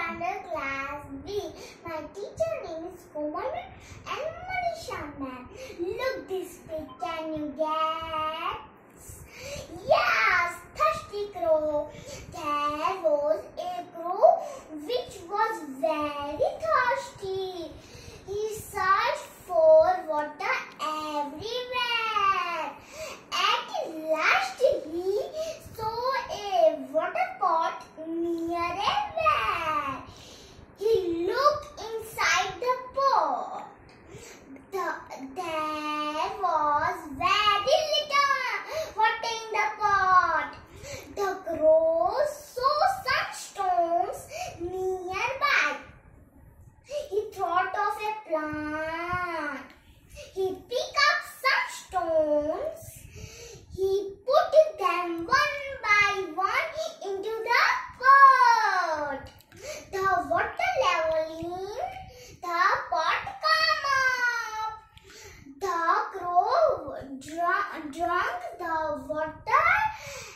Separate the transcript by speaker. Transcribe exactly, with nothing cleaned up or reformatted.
Speaker 1: standard class B. My teacher name is Komal and Manisha ma'am. Look this pic, can you guess? Yes, thirsty crow. There was a crow which was very thirsty. He searched for water everywhere. At last he saw a water pot near a well. He looked inside the pot. The, there was very little water in the pot. The crow saw some stones nearby. He thought of a plan. He picked up some stones. He put them one by one into the pot. The water level in the pot came up. The crow drank, drank the water